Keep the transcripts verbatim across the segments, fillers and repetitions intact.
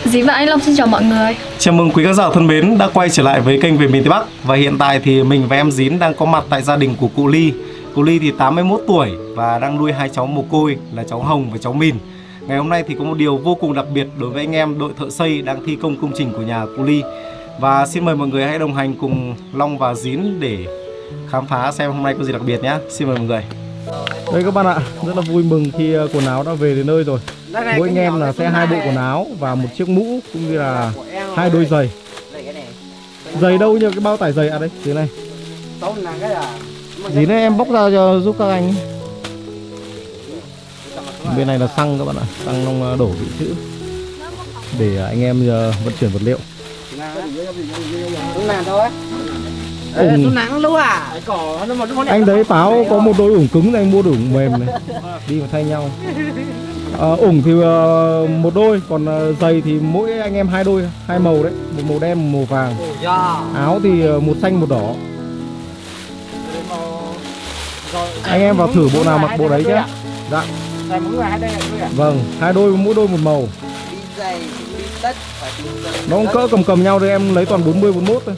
Dĩ và anh Long xin chào mọi người. Chào mừng quý khán giả thân mến đã quay trở lại với kênh Về Miền Tây Bắc. Và hiện tại thì mình và em Dín đang có mặt tại gia đình của cụ Ly. Cụ Ly thì tám mươi mốt tuổi và đang nuôi hai cháu mồ côi là cháu Hồng và cháu Mìn. Ngày hôm nay thì có một điều vô cùng đặc biệt đối với anh em đội thợ xây đang thi công công trình của nhà cụ Ly. Và xin mời mọi người hãy đồng hành cùng Long và Dín để khám phá xem hôm nay có gì đặc biệt nhé. Xin mời mọi người. Đây các bạn ạ, rất là vui mừng khi quần áo đã về đến nơi rồi. Mỗi anh em là sẽ hai bộ quần áo và một chiếc mũ cũng như là hai đôi giày. Giày đâu nhờ cái bao tải giày à đây, thế này. Gì này em bóc ra cho giúp các anh. Bên này là xăng các bạn ạ, xăng Long đổ vị chữ để anh em vận chuyển vật liệu. Ủng. Anh thấy Pháo có một đôi ủng cứng này, anh mua đôi ủng mềm này đi mà thay nhau. À, ủng thì uh, một đôi, còn uh, giày thì mỗi anh em hai đôi, hai màu đấy, một màu đen, một màu vàng. Áo thì uh, một xanh một đỏ. Anh em vào thử bộ nào mặc bộ đấy chứ. Dạ. Vâng, hai đôi mỗi đôi một màu. Nó cũng cỡ cầm cầm nhau đấy, em lấy toàn bốn mươi bốn mươi mốt thôi.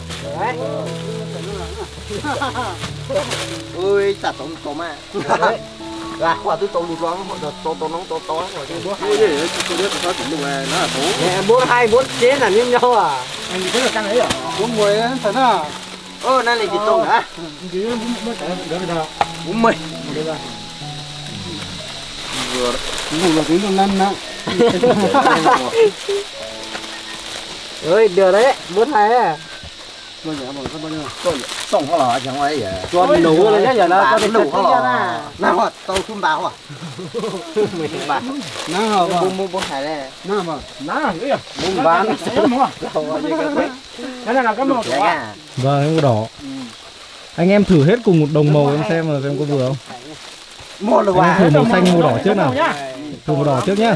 Ui, chả tốn tốn mà. Là quả tôi tốn lụt lắm, tốn tốn nóng tốn tốn rồi chứ. Ui, tôi biết nó chỉ dùng này nó là tốn. Bốn hai bốn chế là như nhau à? Anh thì cái là căng ấy à? Bốn mươi thật à? Ơ, nay là gì tốn hả? Bốn mươi. Vừa đó. Cũng là tiếng năm đó. Ơi, được đấy, bốn hai à? Bao nhiêu bao nhiêu bao nhiêu xong có lọ chẳng phải vậy cho mình đủ rồi nhá, giờ nó cho mình đủ có lọ nào mà tàu phun báo à mười ba nào mà bung bung bung hải này nào mà nào nữa bung ván cái này là cái màu đỏ. Vâng, cái màu đỏ. Anh em thử hết cùng một đồng màu em xem là xem có vừa không. Anh em thử màu xanh màu đỏ trước nào. Thử màu đỏ trước nhá.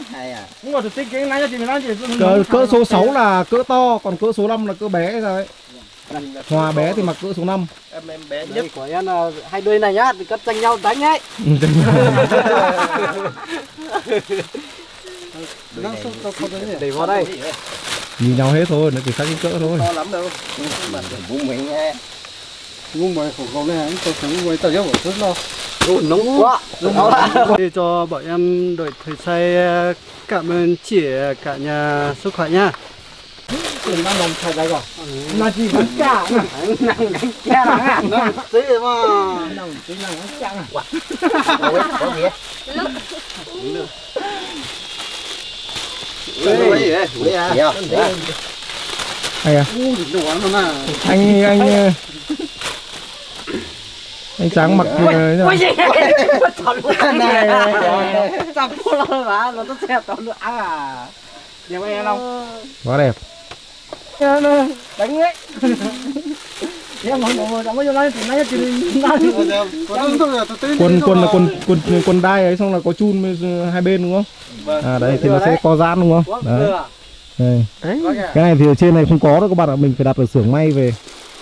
Cỡ, cỡ số sáu là cỡ to, còn cỡ số năm là cỡ bé hay sao ấy. Hòa bé thì mặc cỡ số năm. Em em bé nhất của em là hai đôi này nhá, thì cất tranh nhau đánh ấy. Để vào đây. Nhìn nhau hết thôi, nó chỉ khác cái cỡ thôi. To lắm đâu. Bụng mình nghe. Ngung mày khổ khổ này, anh tôi cũng với tao của rất lo. Ôi, nóng quá. Để cho bọn em đội thầy xây cảm ơn chị cả nhà sức khỏe nha. Đừng đang làm thầy đây rồi. Là gì vẫn cả nè. Nặng gánh cha à. Nó tí mà. Nặng tí nặng gánh cha à. Ôi, có gì vậy? Ui, gì vậy? Ui à. Hay à? Anh anh anh Tráng mặc ôi gì này chọc cô lo mà nó sẽ tao nữa à đẹp em không quá đẹp đánh ấy em nói một chẳng có vô nói thì nói thì quân quân là quân quân quân đai ấy, xong là có chun hai bên đúng không? À đây thì nó sẽ có dán đúng không? Đấy. Đây. Cái này thì ở trên này không có đâu các bạn ạ, mình phải đặt ở xưởng may về.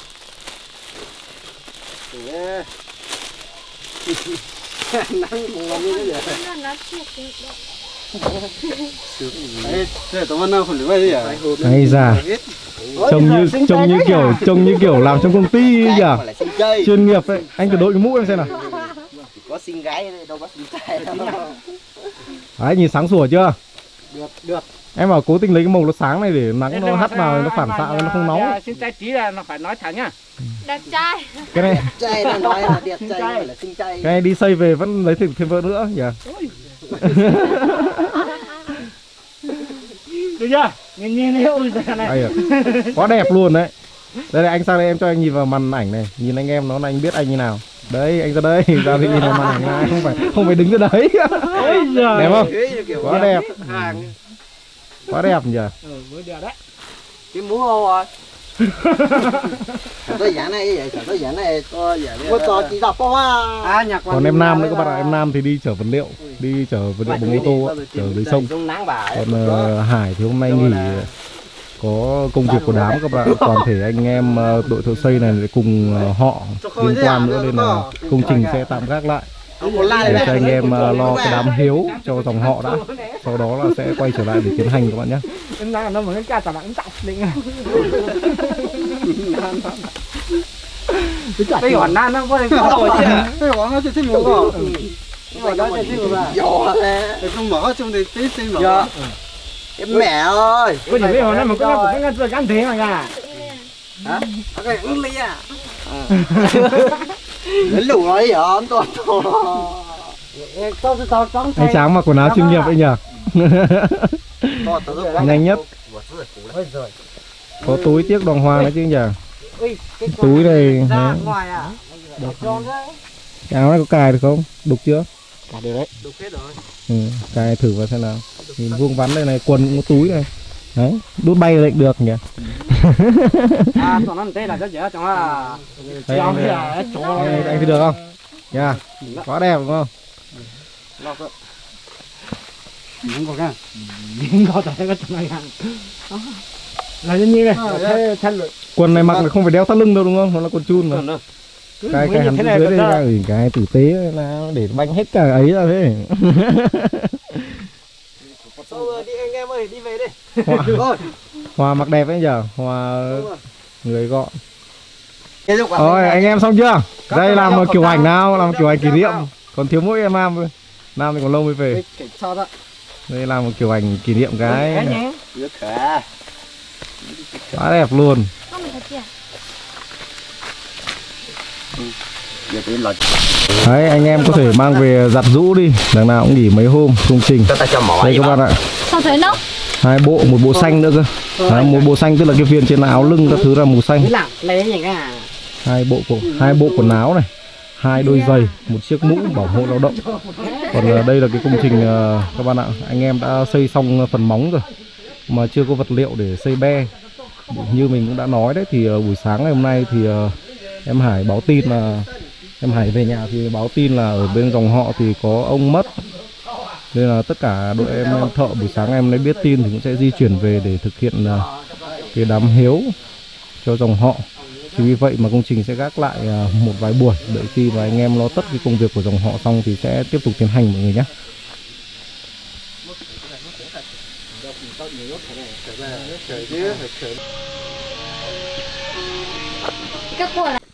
Hay già, trông như trông như kiểu trông như kiểu làm trong công ty ấy nhỉ, chuyên nghiệp ấy. Anh thử đội cái mũ em xem nào. Có xinh gái đâu có xinh trai đâu. Đấy, nhìn sáng sủa chưa? Được được. Em bảo cố tình lấy cái màu nó sáng này để nắng nó hắt vào nó phản xạ nó không nóng. Xin trai tí là nó phải nói thẳng nhá. Đẹp trai. Cái này trai là nói là đẹp trai là xinh trai. Cái này đi xây về vẫn lấy thêm thêm vợ nữa nhỉ. Được chưa? Nhìn nhìn yêu này. Quá đẹp luôn đấy. Đây này, anh sang đây em cho anh nhìn vào màn ảnh này, nhìn anh em nó là anh biết anh như nào. Đấy, anh ra đây, ra thì nhìn vào màn ảnh này, không phải không phải đứng ở đấy. Đẹp không? Quá đẹp. Quá đẹp nhỉ. Ừ, mới đẹp đấy. Cái mũ ô rồi. Tôi giả này vậy, tôi giả này tôi giả này. Tôi chỉ đọc qua. À nhạc. Còn em Nam nữa các bạn ạ, em Nam thì đi chở vật liệu, đi chở vật liệu bằng ô tô, chở dưới sông. Còn uh, Hải thì hôm nay nghỉ có công việc của đám các bạn, toàn thể anh em đội thợ xây này cùng họ liên quan nữa nên là công trình sẽ tạm gác lại. cho anh em uh, lo cái đám hiếu cho dòng họ đã, sau đó là sẽ quay trở lại để tiến hành các bạn nhé. Cái quả nan nó có cái đồ gì à? Cái quả nó chỉ một cái. Cái quả đó chỉ một cái. Giò thế. Không mở trong thì tí tí mở. Em mẹ ơi. Cái gì hồi nãy mà có cái cái cái cắn thế mà cả. Hả? Cái ứng lý à? Cái lũ ấy hả? To to. Anh Tráng mặc quần áo chuyên nghiệp anh nhỉ? Nhanh nhất. Có túi tiếc đàng hoàng đấy chứ nhỉ? Túi này. Cái áo này có cài được không? Đục chưa? Cài được đấy. Đục hết rồi. Ừ, cài thử vào xem nào. Nhìn vuông vắn đây này, quần cũng có túi này. Đấy, đút bay lệnh được nhỉ? À, còn nó tên là cái gì đó, chẳng là Đây, anh, anh, anh thấy được không? Nha, quá đẹp đúng không? Không có cái, không có cái cái này là như như này, quần này mặc là không phải đeo thắt lưng đâu đúng không? Nó là quần chun mà. Cái cái hắn dưới đây ra gửi cái tử tế là để banh hết cả ấy ra thế. Thôi đi anh em ơi, đi về đi. Hòa, Hòa mặc đẹp đấy nhở? Hòa người gọn. Rồi anh em xong chưa? Đây làm một kiểu ảnh nào, làm một kiểu ảnh kỷ niệm. Còn thiếu mỗi em Nam thôi. Nam thì còn lâu mới về. Đây làm một kiểu ảnh kỷ niệm cái. Quá đẹp luôn. Đấy, anh em có thể mang về giặt rũ đi, đằng nào cũng nghỉ mấy hôm công trình. Đây các bạn ạ. Sao thấy nó? Hai bộ, một bộ xanh nữa cơ. Đấy, một bộ xanh tức là cái viền trên áo lưng các thứ là màu xanh. Hai bộ hai bộ quần áo này, hai đôi giày, một chiếc mũ bảo hộ lao động. Còn đây là cái công trình các bạn ạ, anh em đã xây xong phần móng rồi mà chưa có vật liệu để xây be. Như mình cũng đã nói đấy thì buổi sáng ngày hôm nay thì em Hải báo tin là em Hải về nhà thì báo tin là ở bên dòng họ thì có ông mất, nên là tất cả đội em, em thợ buổi sáng em lấy biết tin thì cũng sẽ di chuyển về để thực hiện cái đám hiếu cho dòng họ. Thì vì vậy mà công trình sẽ gác lại một vài buổi, đợi khi mà anh em lo tất cái công việc của dòng họ xong thì sẽ tiếp tục tiến hành mọi người nhé. Các cô là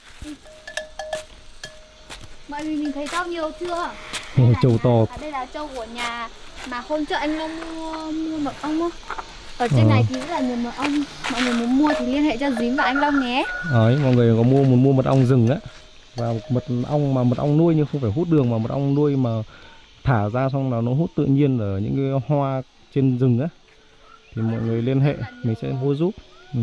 mọi người nhìn thấy trâu nhiều chưa? Ôi, trâu to. Ở đây là trâu của nhà mà hôm trước anh Long mua mua mật ong á. Ở trên ờ. này thì rất là nhiều mật ong. Mọi người muốn mua thì liên hệ cho Dính và anh Long nhé. Đấy, mọi người có mua muốn mua mật ong rừng á. Và mật ong mà mật ong nuôi nhưng không phải hút đường, mà mật ong nuôi mà thả ra xong là nó hút tự nhiên ở những cái hoa trên rừng á. Thì mọi người liên hệ mình sẽ mua giúp. Ừ.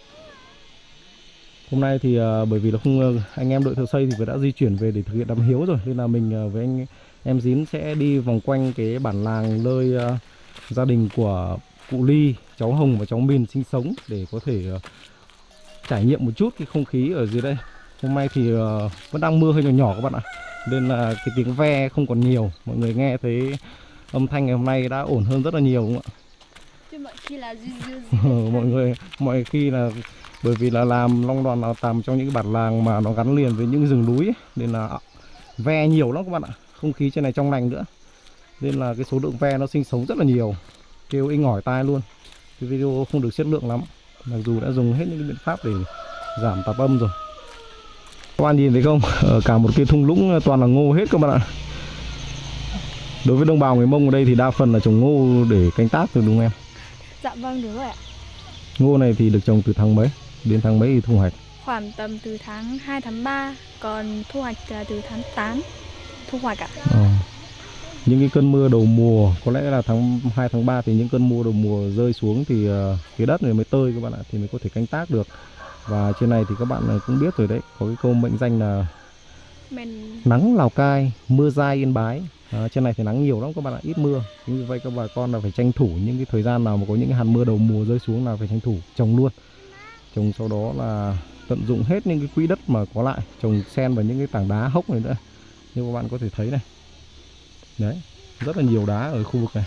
Hôm nay thì uh, bởi vì là không anh em đội thợ xây thì đã di chuyển về để thực hiện đám hiếu rồi, nên là mình uh, với anh em Dín sẽ đi vòng quanh cái bản làng nơi uh, gia đình của cụ Ly, cháu Hồng và cháu Mìn sinh sống để có thể uh, trải nghiệm một chút cái không khí ở dưới đây. Hôm nay thì uh, vẫn đang mưa hơi nhỏ nhỏ các bạn ạ, nên là cái tiếng ve không còn nhiều, mọi người nghe thấy âm thanh ngày hôm nay đã ổn hơn rất là nhiều đúng không ạ? Chứ mọi khi là mọi người mọi khi là bởi vì là làm Long Đoàn là làm trong những cái bản làng mà nó gắn liền với những rừng núi ấy, nên là ve nhiều lắm các bạn ạ, không khí trên này trong lành nữa, nên là cái số lượng ve nó sinh sống rất là nhiều, kêu inh ỏi tai luôn. Cái video không được chất lượng lắm, mặc dù đã dùng hết những cái biện pháp để giảm tạp âm rồi. Các bạn nhìn thấy không, ở cả một cái thung lũng toàn là ngô hết các bạn ạ. Đối với đồng bào người Mông ở đây thì đa phần là trồng ngô để canh tác rồi đúng không em? Dạ vâng, đúng rồi ạ. Ngô này thì được trồng từ tháng mấy đến tháng mấy thì thu hoạch? Khoảng tầm từ tháng hai, tháng ba, còn thu hoạch là từ tháng tám thu hoạch ạ. À. Những cái cơn mưa đầu mùa, có lẽ là tháng hai, tháng ba thì những cơn mưa đầu mùa rơi xuống thì uh, cái đất này mới tơi các bạn ạ, thì mới có thể canh tác được. Và trên này thì các bạn cũng biết rồi đấy, có cái câu mệnh danh là Mình... nắng Lào Cai, mưa dai Yên Bái. À, trên này thì nắng nhiều lắm các bạn ạ, ít mưa. Chính vì vậy các bà con là phải tranh thủ những cái thời gian nào mà có những cái hạt mưa đầu mùa rơi xuống là phải tranh thủ trồng luôn. Trồng sau đó là tận dụng hết những cái quỹ đất mà có lại, trồng xen vào những cái tảng đá hốc này nữa. Như các bạn có thể thấy này. Đấy, rất là nhiều đá ở khu vực này.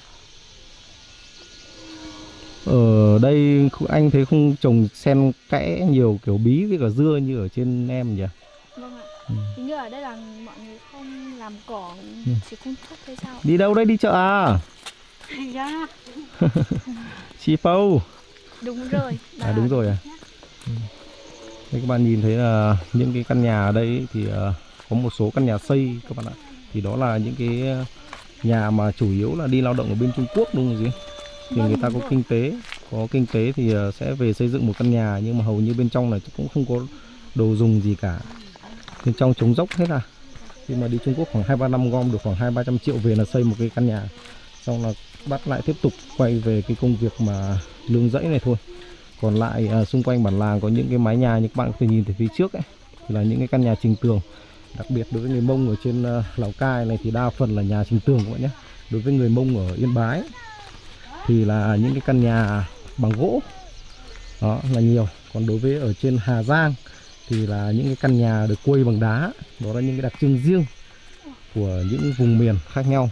Ở đây anh thấy không trồng xen kẽ nhiều kiểu bí với cả dưa như ở trên em nhỉ? Vâng ạ. Ừ. Hình như ở đây là mọi người không làm cỏ, Ừ. chỉ cung cấp hay sao? Đi đâu đấy, đi chợ à? Dạ. Chị Pâu. Đúng rồi. À đúng rồi à. Ừ. Đây các bạn nhìn thấy là những cái căn nhà ở đây ấy, thì uh, có một số căn nhà xây các bạn ạ. Thì đó là những cái nhà mà chủ yếu là đi lao động ở bên Trung Quốc đúng không gì? Thì người ta có kinh tế, có kinh tế thì uh, sẽ về xây dựng một căn nhà, nhưng mà hầu như bên trong này cũng không có đồ dùng gì cả. Bên trong trống dốc hết à. Khi mà đi Trung Quốc khoảng hai ba năm gom được khoảng hai ba trăm triệu về là xây một cái căn nhà. Xong là bắt lại tiếp tục quay về cái công việc mà nương rẫy này thôi. Còn lại à, xung quanh bản làng có những cái mái nhà như các bạn có thể nhìn từ phía trước ấy, thì là những cái căn nhà trình tường. Đặc biệt đối với người Mông ở trên uh, Lào Cai này thì đa phần là nhà trình tường các bạn nhé. Đối với người Mông ở Yên Bái thì là những cái căn nhà bằng gỗ, đó là nhiều. Còn đối với ở trên Hà Giang thì là những cái căn nhà được quây bằng đá. Đó là những cái đặc trưng riêng của những vùng miền khác nhau.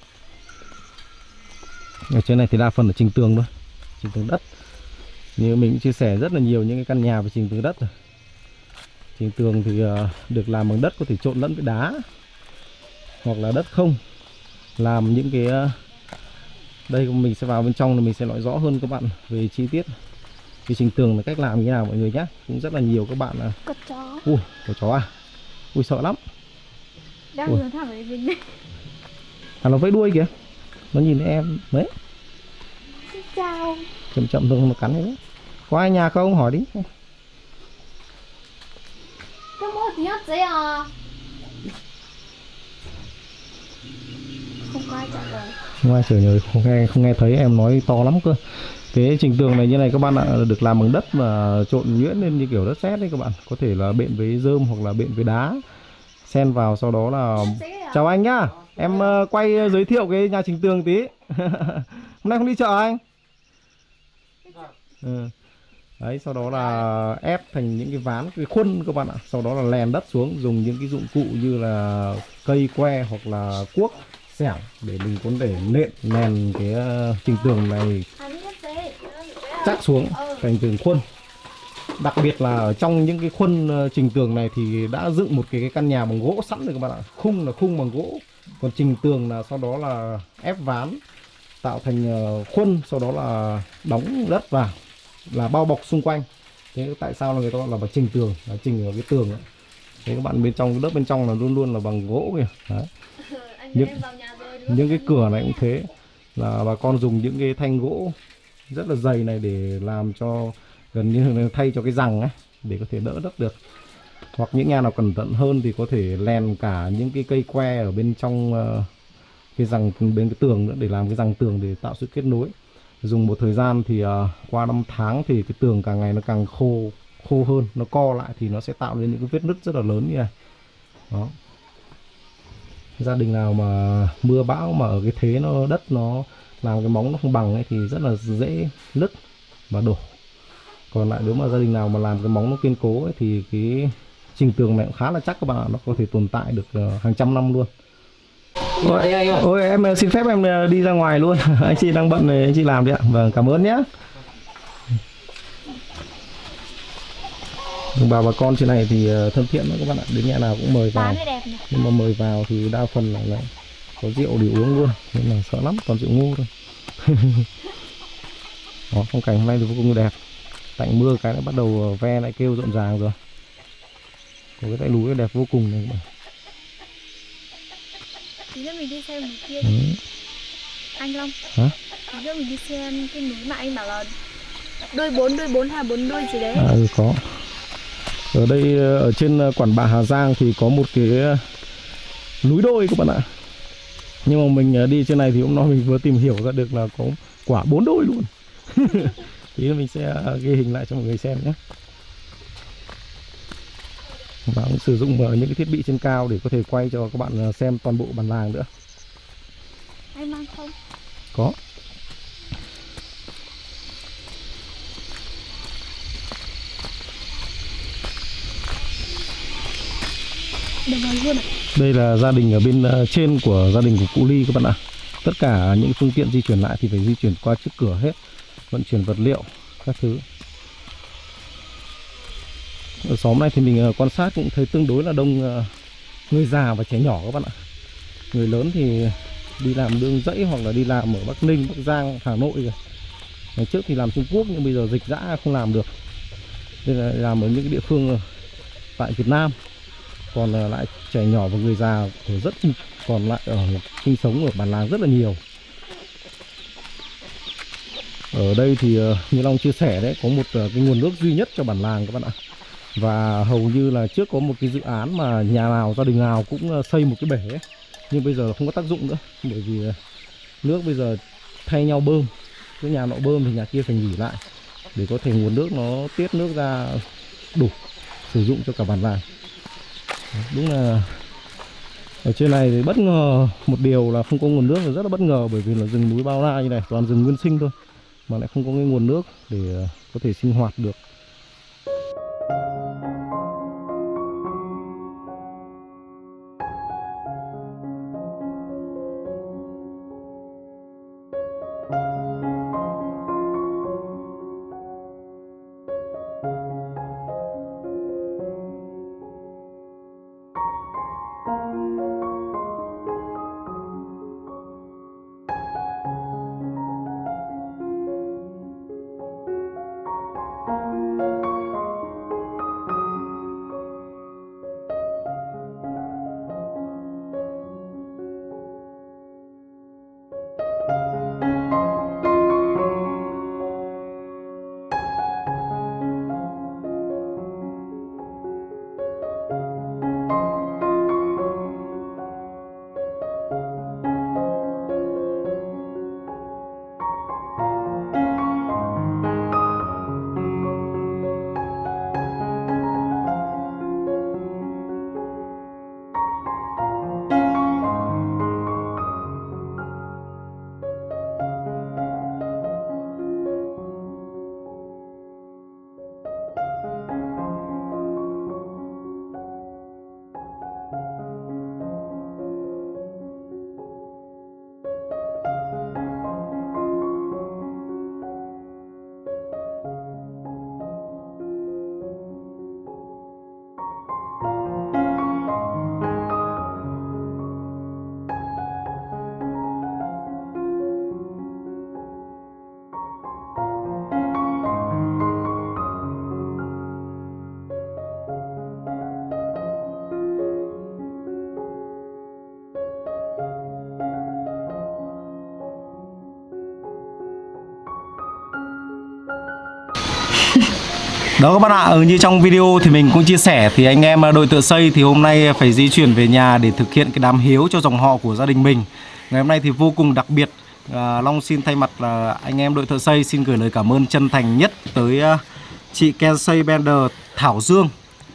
Ở trên này thì đa phần là trình tường thôi, trình tường đất. Như mình cũng chia sẻ rất là nhiều những cái căn nhà về trình tường đất rồi. Trình tường thì uh, được làm bằng đất có thể trộn lẫn với đá, hoặc là đất không. Làm những cái uh, đây mình sẽ vào bên trong thì mình sẽ nói rõ hơn các bạn về chi tiết cái trình tường là cách làm như thế nào mọi người nhé. Cũng rất là nhiều các bạn là Có chó. Ui, có chó à? Ui sợ lắm. Đang hướng thẳng về mình đây. À nó vẫy đuôi kìa. Nó nhìn thấy em đấy. Xin chào. Chậm chậm thôi nó cắn đấy. Có ai nhà không? Hỏi đi. Cái mốt thì nhớ giấy à. Không có ai trả lời. Không ai trả lời, không nghe, không nghe thấy em nói to lắm cơ. Cái trình tường này như này các bạn ạ, được làm bằng đất mà trộn nhuyễn lên như kiểu đất sét đấy các bạn. Có thể là bện với rơm hoặc là bện với đá xen vào, sau đó là chào anh nhá. Em uh, quay uh, giới thiệu cái nhà trình tường tí. Hôm nay không đi chợ anh? Ừ. Đấy, sau đó là ép thành những cái ván, cái khuôn các bạn ạ. Sau đó là lèn đất xuống, dùng những cái dụng cụ như là cây que hoặc là cuốc, xẻng để mình có thể nện nền cái uh, trình tường này chắc xuống thành từng khuôn. Đặc biệt là ở trong những cái khuôn uh, trình tường này thì đã dựng một cái, cái căn nhà bằng gỗ sẵn rồi các bạn ạ. Khung là khung bằng gỗ, còn trình tường là sau đó là ép ván tạo thành uh, khuôn, sau đó là đóng đất vào, là bao bọc xung quanh. Thế tại sao là người ta gọi là trình tường, là trình ở cái tường ấy. Thế các bạn bên trong, cái lớp bên trong là luôn luôn là bằng gỗ kìa. Đấy. Những, những cái cửa này cũng thế, là bà con dùng những cái thanh gỗ rất là dày này để làm cho gần như là thay cho cái rằng ấy, để có thể đỡ đất được. Hoặc những nhà nào cẩn thận hơn thì có thể lèn cả những cái cây que ở bên trong uh, cái rằng bên cái tường nữa, để làm cái rằng tường để tạo sự kết nối. Dùng một thời gian thì uh, qua năm tháng thì cái tường càng ngày nó càng khô khô hơn, nó co lại thì nó sẽ tạo nên những cái vết nứt rất là lớn như này. Đó. Gia đình nào mà mưa bão mà ở cái thế nó đất nó làm cái móng nó không bằng ấy thì rất là dễ nứt và đổ. Còn lại nếu mà gia đình nào mà làm cái móng nó kiên cố ấy thì cái trình tường này cũng khá là chắc các bạn ạ, nó có thể tồn tại được uh, hàng trăm năm luôn. Ôi, ôi em xin phép em đi ra ngoài luôn. Anh chị đang bận này, anh chị làm đi ạ. Vâng, cảm ơn nhé. Bà bà con trên này thì thân thiện lắm các bạn ạ, đến nhà nào cũng mời vào. Nhưng mà mời vào thì đa phần là, là có rượu để uống luôn, nên là sợ lắm, toàn rượu ngu thôi. Đó, phong cảnh hôm nay thì vô cùng đẹp. Tạnh mưa cái đã bắt đầu ve lại kêu rộn ràng rồi. Có cái dãy núi đẹp vô cùng này các bạn. Tí nữa mình đi xem một kia. Ừ. Anh Long. Hả? Tí nữa mình đi xem cái núi mà anh bảo là đôi bốn, đôi bốn hay bốn đôi gì đấy. À ừ, có. Ở đây ở trên Quản Bạ Hà Giang thì có một cái núi đôi các bạn ạ. Nhưng mà mình đi trên này thì hôm nay mình vừa tìm hiểu ra được là có quả bốn đôi luôn. Thì mình sẽ ghi hình lại cho mọi người xem nhé. Và cũng sử dụng những cái thiết bị trên cao để có thể quay cho các bạn xem toàn bộ bản làng nữa. Anh mang không? Có. Đây là gia đình ở bên trên của gia đình của cụ Ly các bạn ạ. Tất cả những phương tiện di chuyển lại thì phải di chuyển qua trước cửa hết, vận chuyển vật liệu các thứ. Ở xóm này thì mình quan sát cũng thấy tương đối là đông người già và trẻ nhỏ các bạn ạ. Người lớn thì đi làm nương rẫy hoặc là đi làm ở Bắc Ninh, Bắc Giang, Hà Nội rồi. Ngày trước thì làm Trung Quốc nhưng bây giờ dịch dã không làm được, nên là làm ở những cái địa phương tại Việt Nam. Còn lại trẻ nhỏ và người già ở rất còn lại ở sinh sống ở bản làng rất là nhiều. Ở đây thì như Long chia sẻ đấy, có một cái nguồn nước duy nhất cho bản làng các bạn ạ. Và hầu như là trước có một cái dự án mà nhà nào, gia đình nào cũng xây một cái bể ấy. Nhưng bây giờ không có tác dụng nữa, bởi vì nước bây giờ thay nhau bơm. Cái nhà nọ bơm thì nhà kia phải nghỉ lại để có thể nguồn nước nó tiết nước ra đủ sử dụng cho cả bản làng. Đúng là ở trên này thì bất ngờ một điều là không có nguồn nước, là rất là bất ngờ, bởi vì là rừng núi bao la như này, toàn rừng nguyên sinh thôi mà lại không có cái nguồn nước để có thể sinh hoạt được. Đó các bạn ạ, ừ, như trong video thì mình cũng chia sẻ thì anh em đội Tựa Xây thì hôm nay phải di chuyển về nhà để thực hiện cái đám hiếu cho dòng họ của gia đình mình. Ngày hôm nay thì vô cùng đặc biệt, à, Long xin thay mặt là anh em đội Tựa Xây xin gửi lời cảm ơn chân thành nhất tới uh, chị Kensei Bender Thảo Dương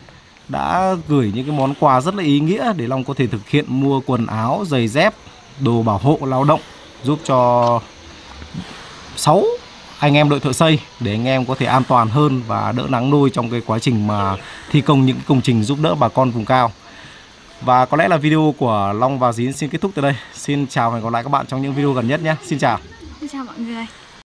đã gửi những cái món quà rất là ý nghĩa để Long có thể thực hiện mua quần áo, giày dép, đồ bảo hộ lao động giúp cho sáu anh em đội Thợ Xây để anh em có thể an toàn hơn và đỡ nắng nôi trong cái quá trình mà thi công những công trình giúp đỡ bà con vùng cao. Và có lẽ là video của Long và Dín xin kết thúc tại đây. Xin chào và hẹn gặp lại các bạn trong những video gần nhất nhé. Xin chào. Xin chào mọi người.